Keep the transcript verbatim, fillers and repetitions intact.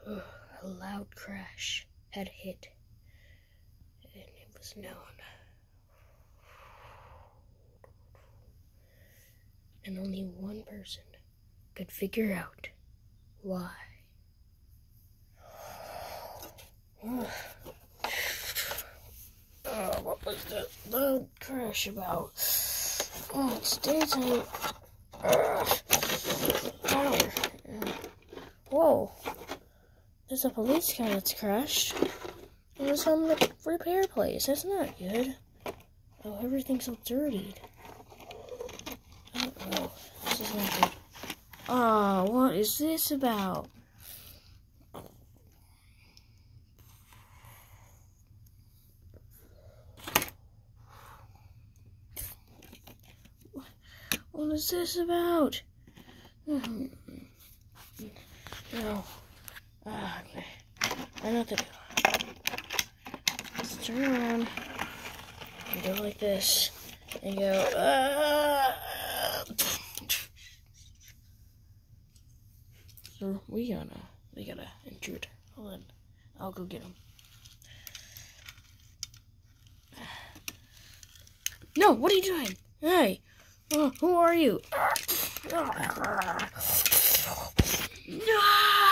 A loud crash had hit, and it was known. And only one person could figure out why. Oh, what was that loud crash about? Oh, it's daytime. Uh, power. Whoa. There's a police car that's crashed. And it's on the repair place. That's not good. Oh, everything's all dirty. Oh, oh, this is not good. Oh, what is this about? What is this about? No. Ah, okay. I know what to do. Let's turn around and go like this. And go, ah! So we gotta, we gotta intrude. Hold on. I'll go get him. No, what are you doing? Hey! Oh, who are you? No!